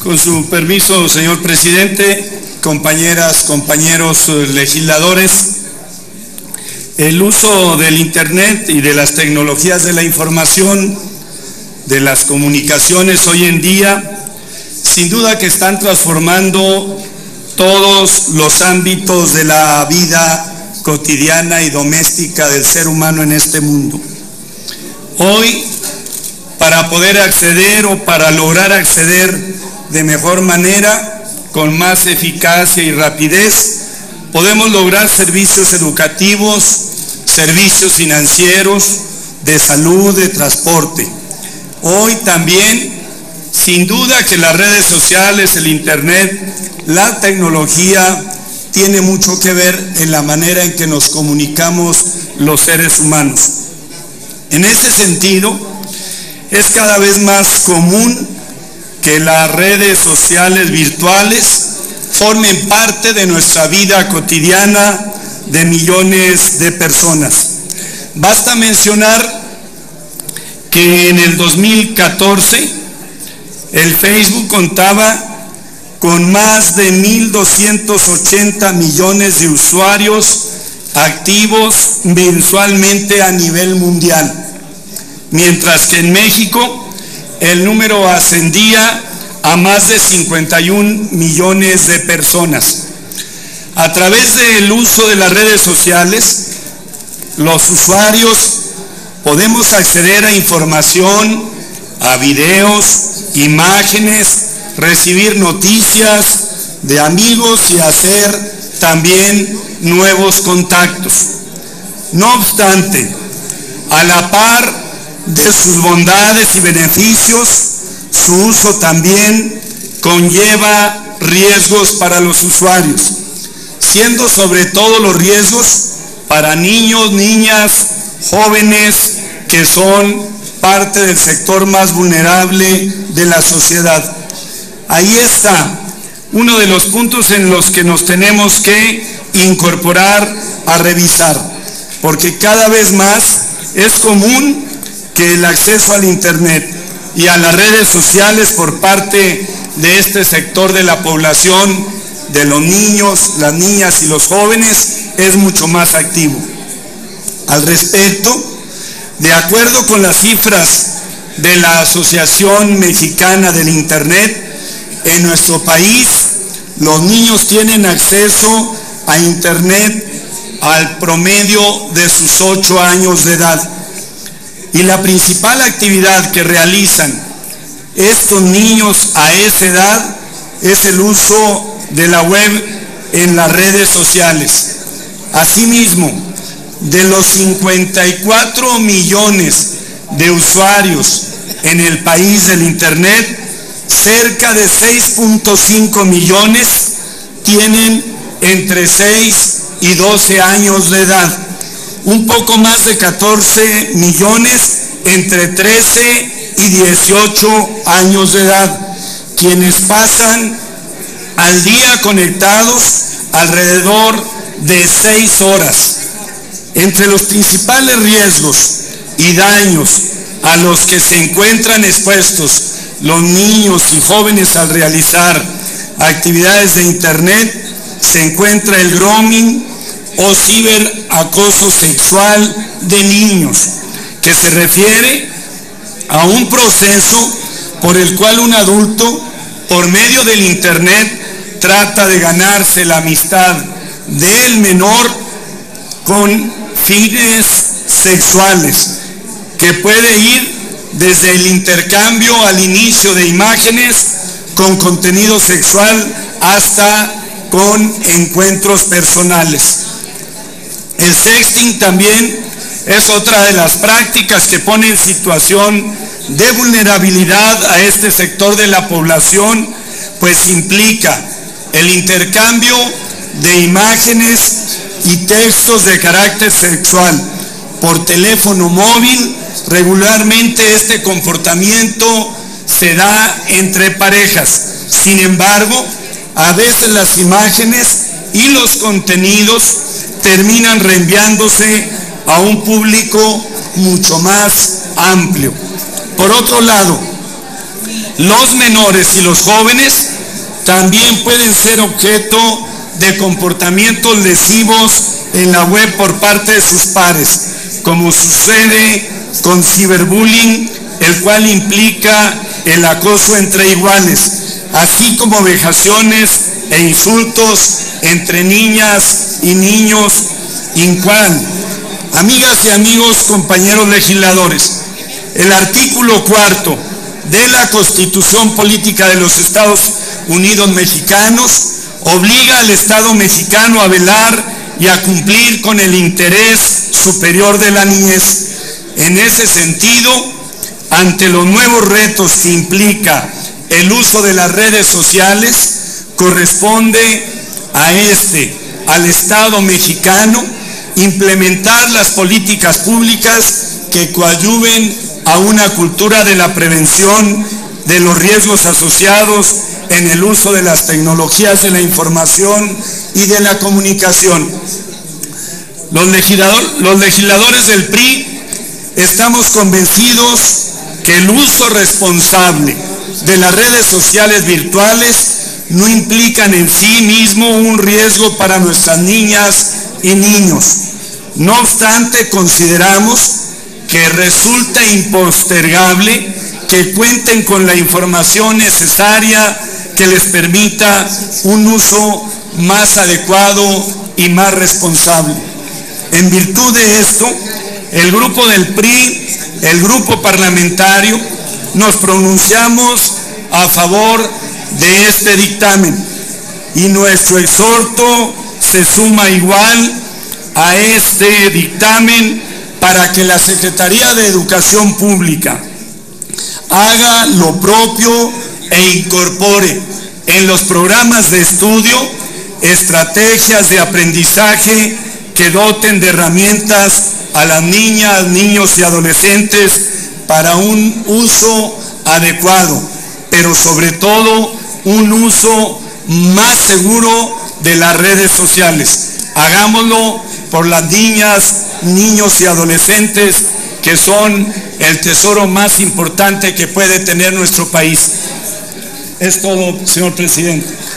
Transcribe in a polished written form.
Con su permiso, señor presidente, compañeras, compañeros legisladores, el uso del Internet y de las tecnologías de la información, de las comunicaciones hoy en día, sin duda que están transformando todos los ámbitos de la vida cotidiana y doméstica del ser humano en este mundo. Hoy, para poder acceder o para lograr acceder de mejor manera, con más eficacia y rapidez, podemos lograr servicios educativos, servicios financieros, de salud, de transporte. Hoy también, sin duda que las redes sociales, el Internet, la tecnología, tiene mucho que ver en la manera en que nos comunicamos los seres humanos. En ese sentido, es cada vez más común que las redes sociales virtuales formen parte de nuestra vida cotidiana de millones de personas. Basta mencionar que en el 2014 el Facebook contaba con más de 1.280 millones de usuarios activos mensualmente a nivel mundial, mientras que en México el número ascendía a más de 51 millones de personas. A través del uso de las redes sociales, los usuarios podemos acceder a información, a videos, imágenes, recibir noticias de amigos y hacer también nuevos contactos. No obstante, a la par de sus bondades y beneficios, su uso también conlleva riesgos para los usuarios, siendo sobre todo los riesgos para niños, niñas, jóvenes, que son parte del sector más vulnerable de la sociedad. Ahí está uno de los puntos en los que nos tenemos que incorporar a revisar, porque cada vez más es común que el acceso al Internet y a las redes sociales por parte de este sector de la población, de los niños, las niñas y los jóvenes, es mucho más activo. Al respecto, de acuerdo con las cifras de la Asociación Mexicana del Internet, en nuestro país los niños tienen acceso a Internet al promedio de sus 8 años de edad. Y la principal actividad que realizan estos niños a esa edad es el uso de la web en las redes sociales. Asimismo, de los 54 millones de usuarios en el país del Internet, cerca de 6.5 millones tienen entre 6 y 12 años de edad. Un poco más de 14 millones entre 13 y 18 años de edad, quienes pasan al día conectados alrededor de 6 horas. Entre los principales riesgos y daños a los que se encuentran expuestos los niños y jóvenes al realizar actividades de Internet se encuentra el grooming o ciberacoso sexual de niños, que se refiere a un proceso por el cual un adulto, por medio del Internet, trata de ganarse la amistad del menor con fines sexuales, que puede ir desde el intercambio al inicio de imágenes con contenido sexual hasta con encuentros personales. El sexting también es otra de las prácticas que pone en situación de vulnerabilidad a este sector de la población, pues implica el intercambio de imágenes y textos de carácter sexual por teléfono móvil. Regularmente este comportamiento se da entre parejas. Sin embargo, a veces las imágenes y los contenidos terminan reenviándose a un público mucho más amplio. Por otro lado, los menores y los jóvenes también pueden ser objeto de comportamientos lesivos en la web por parte de sus pares, como sucede con ciberbullying, el cual implica el acoso entre iguales, así como vejaciones e insultos entre niñas y niños, igual. Amigas y amigos, compañeros legisladores, el artículo 4 de la Constitución Política de los Estados Unidos Mexicanos obliga al Estado mexicano a velar y a cumplir con el interés superior de la niñez. En ese sentido, ante los nuevos retos que implica el uso de las redes sociales, corresponde al Estado mexicano implementar las políticas públicas que coadyuven a una cultura de la prevención de los riesgos asociados en el uso de las tecnologías de la información y de la comunicación. Los legisladores del PRI estamos convencidos que el uso responsable de las redes sociales virtuales no implican en sí mismo un riesgo para nuestras niñas y niños. No obstante, consideramos que resulta impostergable que cuenten con la información necesaria que les permita un uso más adecuado y más responsable. En virtud de esto, el grupo del PRI, el grupo parlamentario, nos pronunciamos a favor de este dictamen y nuestro exhorto se suma igual a este dictamen para que la Secretaría de Educación Pública haga lo propio e incorpore en los programas de estudio estrategias de aprendizaje que doten de herramientas a las niñas, niños y adolescentes para un uso adecuado, pero sobre todo un uso más seguro de las redes sociales. Hagámoslo por las niñas, niños y adolescentes que son el tesoro más importante que puede tener nuestro país. Es todo, señor presidente.